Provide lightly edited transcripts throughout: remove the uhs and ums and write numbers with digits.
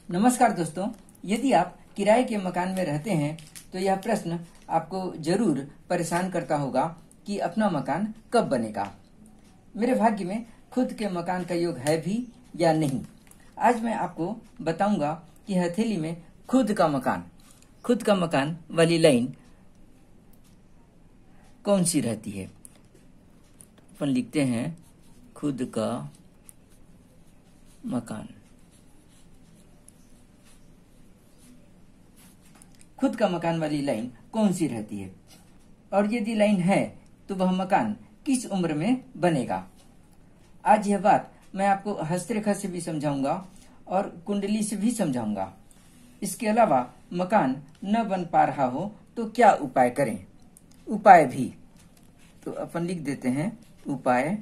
नमस्कार दोस्तों, यदि आप किराए के मकान में रहते हैं तो यह प्रश्न आपको जरूर परेशान करता होगा कि अपना मकान कब बनेगा। मेरे भाग्य में खुद के मकान का योग है भी या नहीं। आज मैं आपको बताऊंगा कि हथेली में खुद का मकान वाली लाइन कौन सी रहती है। अपन लिखते हैं खुद का मकान। खुद का मकान वाली लाइन कौन सी रहती है और यदि लाइन है तो वह मकान किस उम्र में बनेगा। आज यह बात मैं आपको हस्तरेखा से भी समझाऊंगा और कुंडली से भी समझाऊंगा। इसके अलावा मकान न बन पा रहा हो तो क्या उपाय करें, उपाय भी तो अपन लिख देते हैं उपाय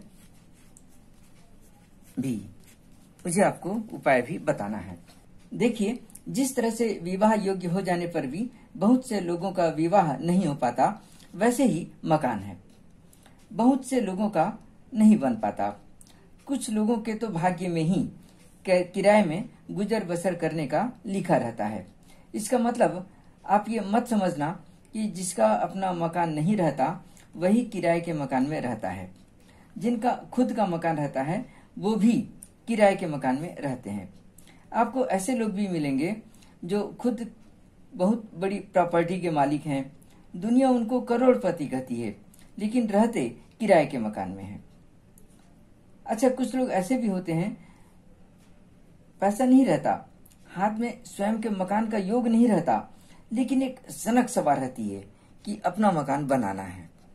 भी। मुझे आपको उपाय भी बताना है। देखिए, जिस तरह से विवाह योग्य हो जाने पर भी बहुत से लोगों का विवाह नहीं हो पाता, वैसे ही मकान है। बहुत से लोगों का नहीं बन पाता। कुछ लोगों के तो भाग्य में ही किराए में गुजर बसर करने का लिखा रहता है। इसका मतलब आप ये मत समझना कि जिसका अपना मकान नहीं रहता वही किराए के मकान में रहता है। जिनका खुद का मकान रहता है वो भी किराए के मकान में रहते हैं। आपको ऐसे लोग भी मिलेंगे जो खुद बहुत बड़ी प्रॉपर्टी के मालिक हैं, दुनिया उनको करोड़पति कहती है, लेकिन रहते किराए के मकान में हैं। अच्छा, कुछ लोग ऐसे भी होते हैं, पैसा नहीं रहता, हाथ में स्वयं के मकान का योग नहीं रहता, लेकिन एक सनक सवार रहती है कि अपना मकान बनाना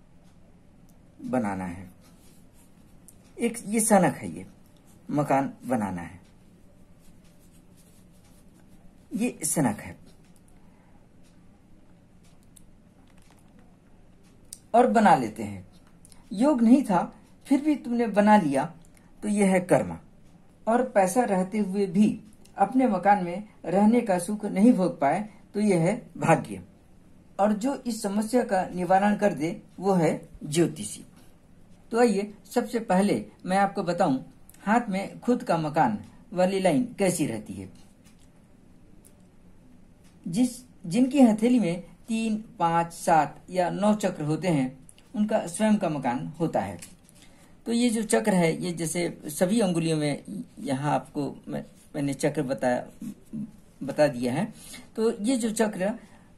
है। एक ये सनक है, ये मकान बनाना है, ये सनक है और बना लेते हैं। योग नहीं था फिर भी तुमने बना लिया तो यह है कर्म। और पैसा रहते हुए भी अपने मकान में रहने का सुख नहीं भोग पाए तो यह है भाग्य। और जो इस समस्या का निवारण कर दे वो है ज्योतिषी। तो आइए सबसे पहले मैं आपको बताऊं हाथ में खुद का मकान वाली लाइन कैसी रहती है। जिनकी हथेली में 3, 5, 7 या 9 चक्र होते हैं उनका स्वयं का मकान होता है। तो ये जो चक्र है, ये जैसे सभी अंगुलियों में यहाँ आपको मैंने चक्र बता दिया है। तो ये जो चक्र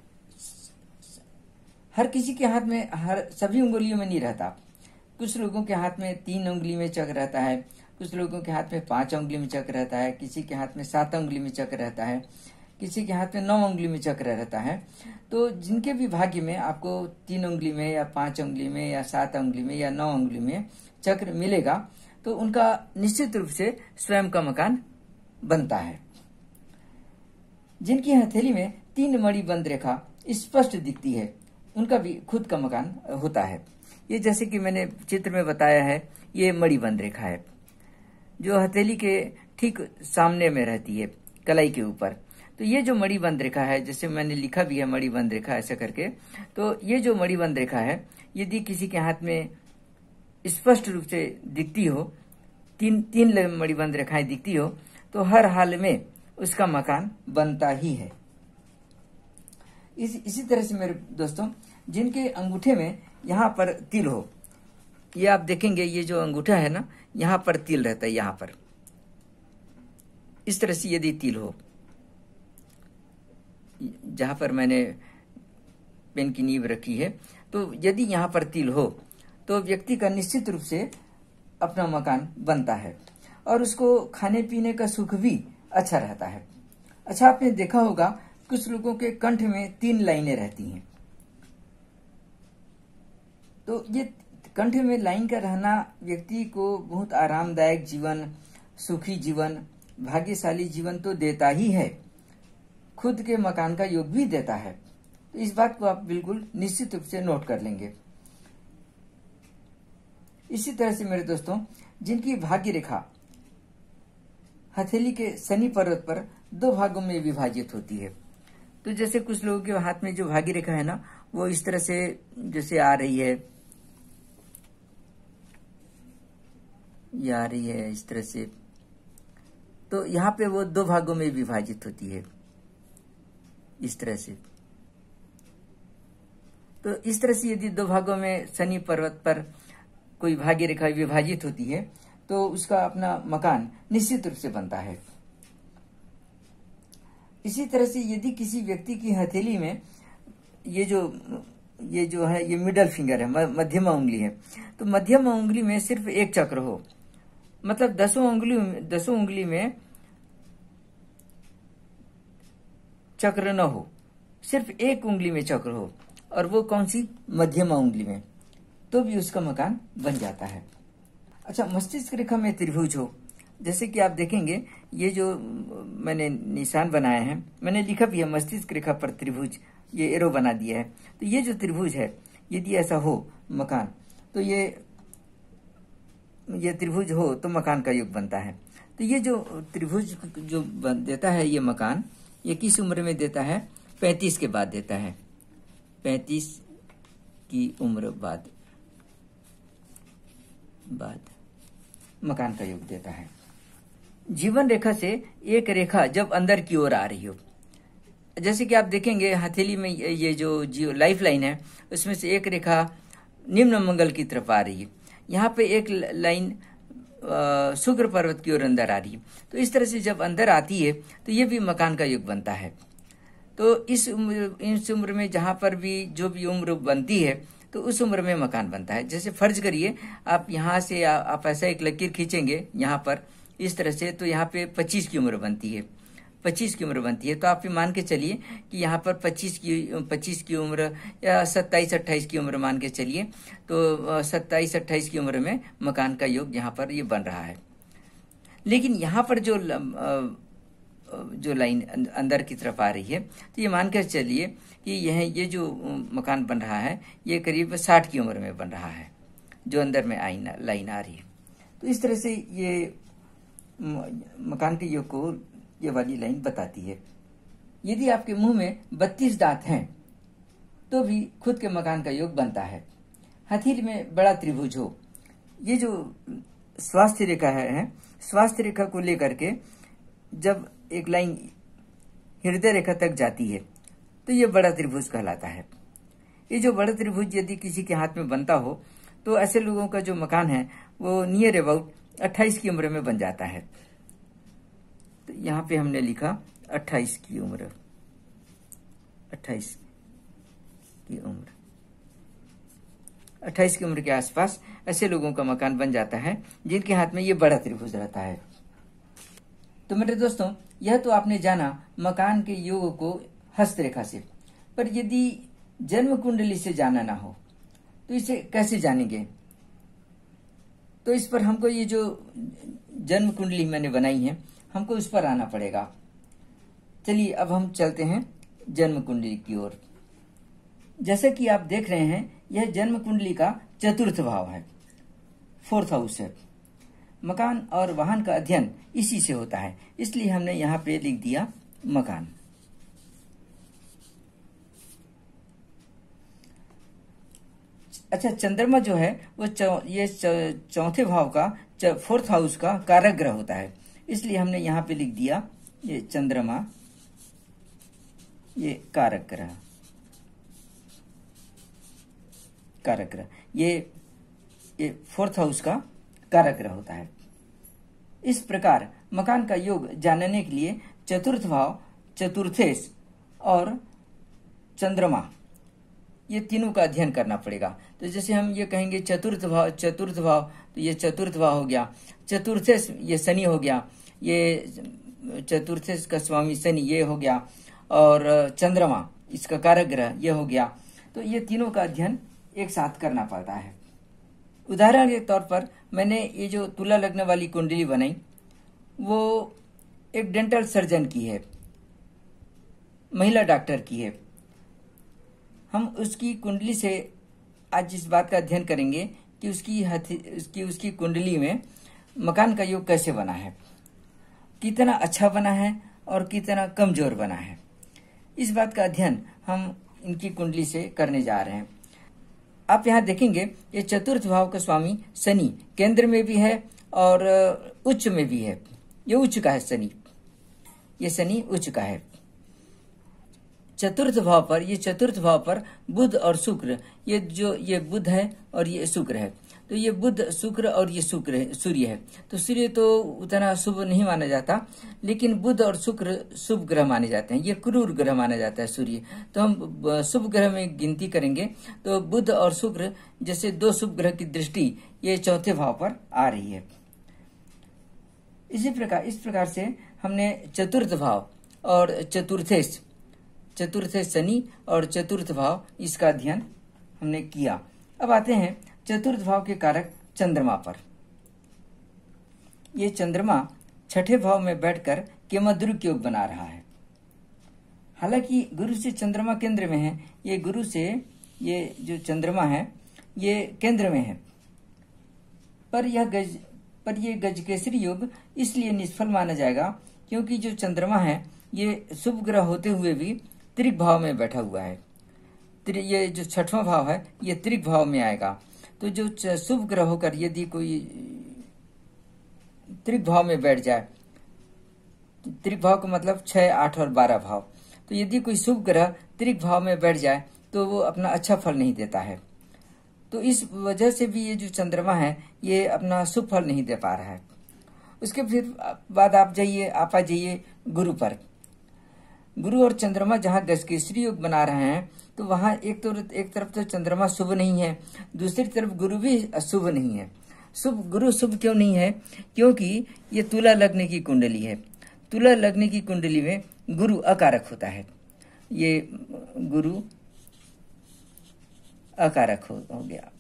हर किसी के हाथ में सभी अंगुलियों में नहीं रहता। कुछ लोगों के हाथ में 3 उंगली में चक्र रहता है, कुछ लोगों के हाथ में 5 उंगली में चक्र रहता है, किसी के हाथ में 7 उंगली में चक्र रहता है, किसी के हाथ में 9 उंगली में चक्र रहता है। तो जिनके भी भाग्य में आपको 3 उंगली में या 5 उंगली में या 7 उंगली में या 9 उंगली में चक्र मिलेगा तो उनका निश्चित रूप से स्वयं का मकान बनता है। जिनकी हथेली में 3 मणि बंद रेखा स्पष्ट दिखती है उनका भी खुद का मकान होता है। ये जैसे कि मैंने चित्र में बताया है, ये मणि बंद रेखा है जो हथेली के ठीक सामने में रहती है, कलाई के ऊपर। तो ये जो मणिबंध रेखा है, जैसे मैंने लिखा भी है मणिबंध रेखा ऐसा करके, तो ये जो मणिबंध रेखा है यदि किसी के हाथ में स्पष्ट रूप से दिखती हो, तीन मणिबंध रेखाएं दिखती हो, तो हर हाल में उसका मकान बनता ही है। इसी तरह से मेरे दोस्तों, जिनके अंगूठे में यहाँ पर तिल हो, ये आप देखेंगे ये जो अंगूठा है ना, यहाँ पर तिल रहता है, यहाँ पर इस तरह से यदि तिल हो, जहां पर मैंने पेन की नींव रखी है, तो यदि यहाँ पर तिल हो तो व्यक्ति का निश्चित रूप से अपना मकान बनता है और उसको खाने पीने का सुख भी अच्छा रहता है। अच्छा, आपने देखा होगा कुछ लोगों के कंठ में 3 लाइनें रहती हैं। तो ये कंठ में लाइन का रहना व्यक्ति को बहुत आरामदायक जीवन, सुखी जीवन, भाग्यशाली जीवन तो देता ही है, खुद के मकान का योग भी देता है। तो इस बात को आप बिल्कुल निश्चित रूप से नोट कर लेंगे। इसी तरह से मेरे दोस्तों, जिनकी भाग्य रेखा हथेली के शनि पर्वत पर 2 भागों में विभाजित होती है, तो जैसे कुछ लोगों के हाथ में जो भाग्य रेखा है ना, वो इस तरह से जैसे आ रही है, ये आ रही है इस तरह से, तो यहाँ पे वो 2 भागों में विभाजित होती है, इस तरह से। तो इस तरह से यदि 2 भागों में शनि पर्वत पर कोई भाग्य रेखा विभाजित होती है तो उसका अपना मकान निश्चित रूप से बनता है। इसी तरह से यदि किसी व्यक्ति की हथेली में ये जो है ये मिडल फिंगर है, मध्यमा उंगली है, तो मध्यमा उंगली में सिर्फ एक चक्र हो, मतलब 10 उंगली में चक्र न हो, सिर्फ एक उंगली में चक्र हो, और वो कौन सी, मध्यमा उंगली में, तो भी उसका मकान बन जाता है। अच्छा, मस्तिष्क रेखा में त्रिभुज हो, जैसे कि आप देखेंगे ये जो मैंने निशान बनाया है, मैंने लिखा भी है मस्तिष्क रेखा पर त्रिभुज, ये एरो बना दिया है। तो ये जो त्रिभुज है यदि ऐसा हो मकान, तो ये त्रिभुज हो तो मकान का योग बनता है। तो ये जो त्रिभुज जो देता है ये मकान, ये किस उम्र में देता है, 35 के बाद देता है, 35 की उम्र बाद मकान का योग देता है। जीवन रेखा से एक रेखा जब अंदर की ओर आ रही हो, जैसे कि आप देखेंगे हथेली में ये जो लाइफ लाइन है उसमें से एक रेखा निम्न मंगल की तरफ आ रही है, यहाँ पे एक लाइन शुक्र पर्वत की ओर अंदर आ रही है। तो इस तरह से जब अंदर आती है तो ये भी मकान का योग बनता है। तो इस उम्र में जहां पर भी जो भी उम्र बनती है तो उस उम्र में मकान बनता है। जैसे फर्ज करिए आप यहाँ से आप ऐसा एक लकीर खींचेंगे यहाँ पर इस तरह से, तो यहाँ पे 25 की उम्र बनती है, 25 की उम्र बनती है। तो आप मान के चलिए कि यहाँ पर 25 की उम्र या 27-28 की उम्र मान के चलिए, तो 27-28 की उम्र में मकान का योग यहाँ पर ये बन रहा है। लेकिन यहाँ पर जो लाइन अंदर की तरफ आ रही है, तो ये मानकर चलिए कि ये जो मकान बन रहा है ये करीब 60 की उम्र में बन रहा है, जो अंदर में लाइन आ रही है। तो इस तरह से ये मकान के योग को ये वाली लाइन बताती है। यदि आपके मुंह में 32 दांत हैं तो भी खुद के मकान का योग बनता है। हथेली में बड़ा त्रिभुज हो, ये जो स्वास्थ्य रेखा है, स्वास्थ्य रेखा को लेकर के जब एक लाइन हृदय रेखा तक जाती है तो ये बड़ा त्रिभुज कहलाता है। ये जो बड़ा त्रिभुज यदि किसी के हाथ में बनता हो तो ऐसे लोगों का जो मकान है वो नियर अबाउट 28 की उम्र में बन जाता है। तो यहाँ पे हमने लिखा 28 की उम्र, 28 की उम्र, 28 की उम्र के आसपास ऐसे लोगों का मकान बन जाता है जिनके हाथ में ये बड़ा त्रिभुज रहता है। तो मेरे दोस्तों, यह तो आपने जाना मकान के योग को हस्तरेखा से, पर यदि जन्म कुंडली से जाना ना हो तो इसे कैसे जानेंगे? तो इस पर हमको ये जो जन्म कुंडली मैंने बनाई है हमको उस पर आना पड़ेगा। चलिए अब हम चलते हैं जन्म कुंडली की ओर। जैसे कि आप देख रहे हैं यह जन्म कुंडली का चतुर्थ भाव है, 4th हाउस है। मकान और वाहन का अध्ययन इसी से होता है, इसलिए हमने यहाँ पे लिख दिया मकान। अच्छा, चंद्रमा जो है वो ये 4थे भाव का 4th हाउस का कारक ग्रह होता है, इसलिए हमने यहाँ पे लिख दिया ये चंद्रमा, ये कारक ग्रह, ये 4th हाउस का कारक ग्रह होता है। इस प्रकार मकान का योग जानने के लिए चतुर्थ भाव, चतुर्थेश और चंद्रमा, ये तीनों का अध्ययन करना पड़ेगा। तो जैसे हम ये कहेंगे चतुर्थ भाव, तो ये चतुर्थ भाव हो गया। चतुर्थेश ये शनि हो गया, ये चतुर्थेश का स्वामी शनि ये हो गया, और चंद्रमा इसका कारक ग्रह ये हो गया। तो ये तीनों का अध्ययन एक साथ करना पड़ता है। उदाहरण के तौर पर मैंने ये जो तुला लग्न वाली कुंडली बनाई वो एक डेंटल सर्जन की है, महिला डॉक्टर की है। हम उसकी कुंडली से आज इस बात का अध्ययन करेंगे कि उसकी कुंडली में मकान का योग कैसे बना है, कितना अच्छा बना है और कितना कमजोर बना है। इस बात का अध्ययन हम इनकी कुंडली से करने जा रहे हैं। आप यहाँ देखेंगे ये चतुर्थ भाव का स्वामी शनि केंद्र में भी है और उच्च में भी है, ये उच्च का है शनि, ये शनि उच्च का है। चतुर्थ भाव पर, ये चतुर्थ भाव पर बुध और शुक्र, ये बुध है और ये शुक्र है। तो ये बुध शुक्र और ये शुक्र है, सूर्य है। तो सूर्य तो उतना शुभ नहीं माना जाता, लेकिन बुध और शुक्र शुभ ग्रह माने जाते हैं। ये क्रूर ग्रह माना जाता है सूर्य। तो हम शुभ ग्रह में गिनती करेंगे तो बुध और शुक्र जैसे दो शुभ ग्रह की दृष्टि ये चौथे भाव पर आ रही है। इस प्रकार से हमने चतुर्थ भाव और चतुर्थेश शनि और चतुर्थ भाव, इसका अध्ययन हमने किया। अब आते हैं चतुर्थ भाव के कारक चंद्रमा पर। ये चंद्रमा छठे भाव में बैठकर केमद्रुक योग बना रहा है। हालांकि गुरु से चंद्रमा केंद्र में है, ये गुरु से ये जो चंद्रमा है ये केंद्र में है, पर ये गजकेसरी योग इसलिए निष्फल माना जाएगा क्योंकि जो चंद्रमा है ये शुभ ग्रह होते हुए भी त्रिक भाव में बैठा हुआ है। ये जो छठवां भाव है ये त्रिक भाव में आएगा। तो जो शुभ ग्रह होकर यदि कोई त्रिक भाव में बैठ जाए, त्रिक भाव का मतलब 6, 8 और 12 भाव, तो यदि कोई शुभ ग्रह त्रिक भाव में बैठ जाए तो वो अपना अच्छा फल नहीं देता है। तो इस वजह से भी ये जो चंद्रमा है ये अपना शुभ फल नहीं दे पा रहा है। उसके फिर बाद आप आ जाइए गुरु पर। गुरु और चंद्रमा जहाँ गजकेसरी योग बना रहे हैं तो वहां एक तरफ तो चंद्रमा शुभ नहीं है, दूसरी तरफ गुरु भी अशुभ नहीं है। गुरु शुभ क्यों नहीं है? क्योंकि ये तुला लग्न की कुंडली है। तुला लग्न की कुंडली में गुरु अकारक होता है। ये गुरु अकारक हो गया।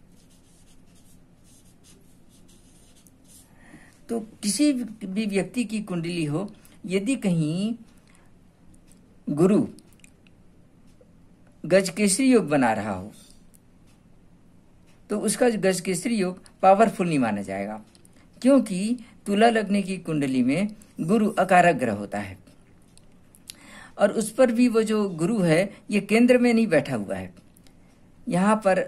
तो किसी भी व्यक्ति की कुंडली हो, यदि कहीं गुरु गजकेसरी योग बना रहा हो तो उसका गजकेसरी योग पावरफुल नहीं माना जाएगा, क्योंकि तुला लग्न की कुंडली में गुरु अकारक ग्रह होता है और उस पर भी वो जो गुरु है ये केंद्र में नहीं बैठा हुआ है, यहाँ पर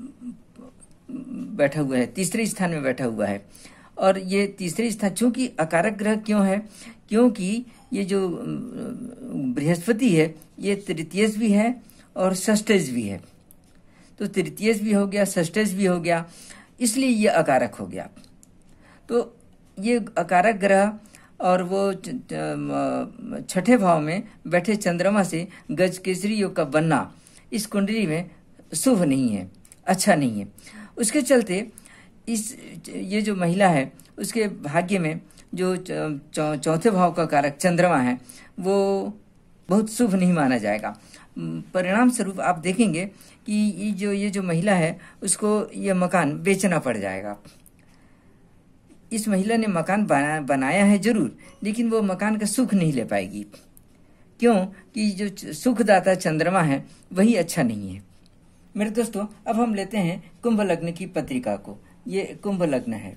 बैठा हुआ है, तीसरे स्थान में बैठा हुआ है। और ये तीसरे स्थान चूंकि अकारक ग्रह क्यों है? क्योंकि ये जो बृहस्पति है ये तृतीयज भी है और षष्ठज भी है। तो तृतीयज भी हो गया, षष्ठज भी हो गया, इसलिए ये अकारक हो गया। तो ये अकारक ग्रह और वो छठे भाव में बैठे चंद्रमा से गजकेसरी योग का बनना इस कुंडली में शुभ नहीं है, अच्छा नहीं है। उसके चलते ये जो महिला है उसके भाग्य में जो चौथे भाव का कारक चंद्रमा है वो बहुत शुभ नहीं माना जाएगा। परिणाम स्वरूप आप देखेंगे कि ये जो महिला है उसको ये मकान बेचना पड़ जाएगा। इस महिला ने मकान बनाया है जरूर, लेकिन वो मकान का सुख नहीं ले पाएगी। क्यों? कि जो सुखदाता चंद्रमा है वही अच्छा नहीं है। मेरे दोस्तों, अब हम लेते हैं कुंभ लग्न की पत्रिका को। ये कुंभ लग्न है।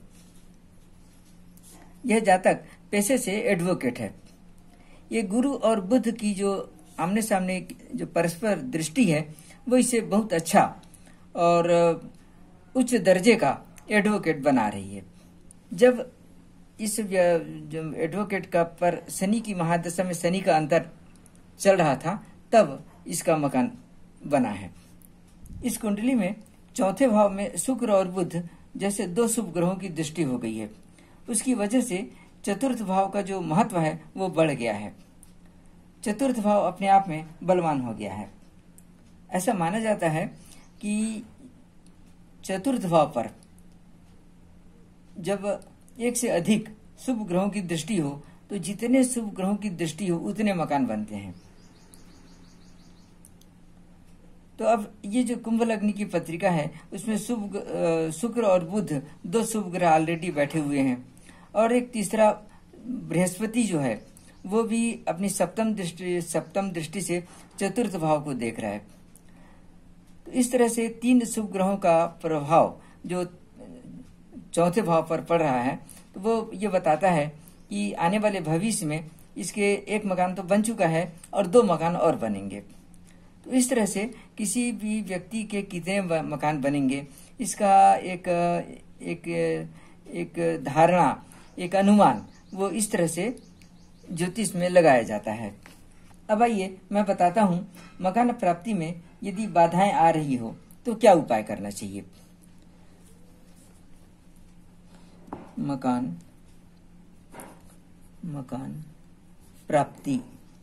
यह जातक पेशे से एडवोकेट है। ये गुरु और बुध की जो आमने सामने जो परस्पर दृष्टि है वो इसे बहुत अच्छा और उच्च दर्जे का एडवोकेट बना रही है। जब इस जो एडवोकेट का पर शनि की महादशा में शनि का अंतर चल रहा था तब इसका मकान बना है। इस कुंडली में चौथे भाव में शुक्र और बुध जैसे दो शुभ ग्रहों की दृष्टि हो गई है। उसकी वजह से चतुर्थ भाव का जो महत्व है वो बढ़ गया है। चतुर्थ भाव अपने आप में बलवान हो गया है। ऐसा माना जाता है कि चतुर्थ भाव पर जब एक से अधिक शुभ ग्रहों की दृष्टि हो तो जितने शुभ ग्रहों की दृष्टि हो उतने मकान बनते हैं। तो अब ये जो कुंभ लग्न की पत्रिका है उसमें शुक्र और बुध दो शुभ ग्रह ऑलरेडी बैठे हुए हैं और एक तीसरा बृहस्पति जो है वो भी अपनी सप्तम दृष्टि से चतुर्थ भाव को देख रहा है। तो इस तरह से तीन शुभ ग्रहों का प्रभाव जो चौथे भाव पर पड़ रहा है तो वो ये बताता है कि आने वाले भविष्य में इसके एक मकान तो बन चुका है और दो मकान और बनेंगे। तो इस तरह से किसी भी व्यक्ति के कितने मकान बनेंगे इसका एक धारणा, एक अनुमान वो इस तरह से ज्योतिष में लगाया जाता है। अब आइए मैं बताता हूँ मकान प्राप्ति में यदि बाधाएं आ रही हो तो क्या उपाय करना चाहिए। मकान प्राप्ति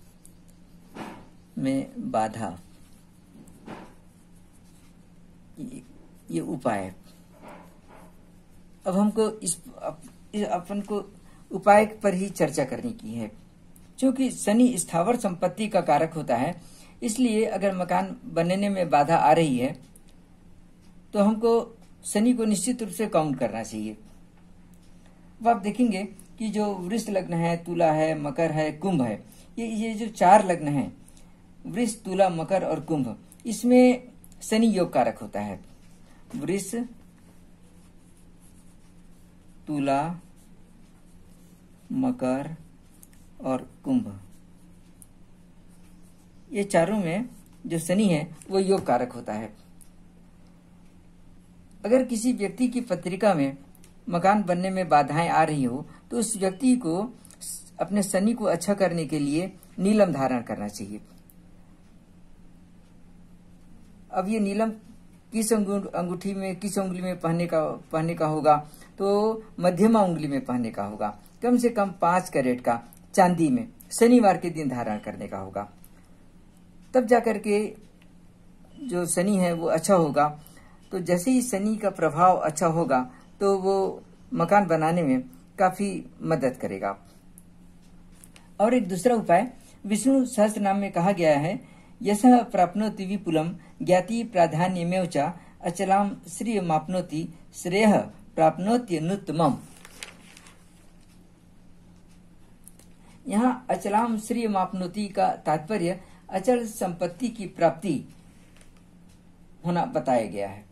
में बाधा, ये उपाय है। अब हमको अपन को उपाय पर ही चर्चा करने की है। क्योंकि शनि स्थावर संपत्ति का कारक होता है, इसलिए अगर मकान बनने में बाधा आ रही है तो हमको शनि को निश्चित रूप से काउंट करना चाहिए। अब आप देखेंगे कि जो वृष लग्न है, तुला है, मकर है, कुंभ है, ये जो 4 लग्न हैं, वृष, तुला, मकर और कुंभ, इसमें शनि योग कारक होता है। वृष, तुला, मकर और कुंभ, ये चारों में जो शनि है वो योग कारक होता है। अगर किसी व्यक्ति की पत्रिका में मकान बनने में बाधाएं आ रही हो तो उस व्यक्ति को अपने शनि को अच्छा करने के लिए नीलम धारण करना चाहिए। अब ये नीलम किस अंगूठी में, किस उंगली में पहनने का होगा, तो मध्यमा उंगली में पहनने का होगा। कम से कम 5 कैरेट का चांदी में शनिवार के दिन धारण करने का होगा। तब जाकर के जो शनि है वो अच्छा होगा। तो जैसे ही शनि का प्रभाव अच्छा होगा तो वो मकान बनाने में काफी मदद करेगा। और एक दूसरा उपाय विष्णु सहस्त्रनाम में कहा गया है, यशः प्राप्नोति विपुलम ज्ञाति प्राधान्यमेव च अचलाम श्रियमाप्नोति श्रेयः प्राप्नोत्यनुत्तमम्। यहाँ अचलाम श्रियमाप्नोति का तात्पर्य अचल संपत्ति की प्राप्ति होना बताया गया है।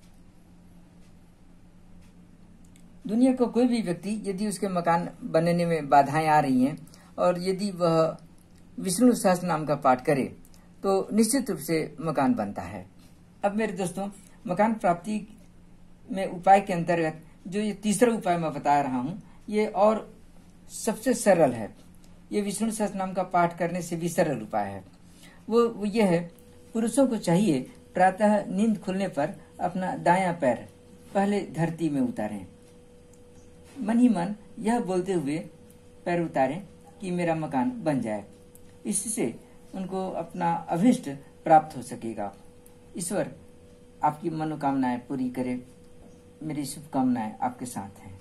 दुनिया का कोई भी व्यक्ति यदि उसके मकान बनने में बाधाएं आ रही हैं और यदि वह विष्णु सहस्त्र नाम का पाठ करे तो निश्चित रूप से मकान बनता है। अब मेरे दोस्तों, मकान प्राप्ति में उपाय के अंतर्गत जो ये तीसरा उपाय मैं बता रहा हूँ ये और सबसे सरल है। ये विष्णु सहस्त्र नाम का पाठ करने से भी सरल उपाय है। वो ये है, पुरुषों को चाहिए प्रातः नींद खुलने पर अपना दायां पैर पहले धरती में उतारें। मन ही मन यह बोलते हुए पैर उतारें कि मेरा मकान बन जाए। इससे उनको अपना अभिष्ट प्राप्त हो सकेगा। ईश्वर आपकी मनोकामनाएं पूरी करे। मेरी शुभकामनाएं आपके साथ हैं।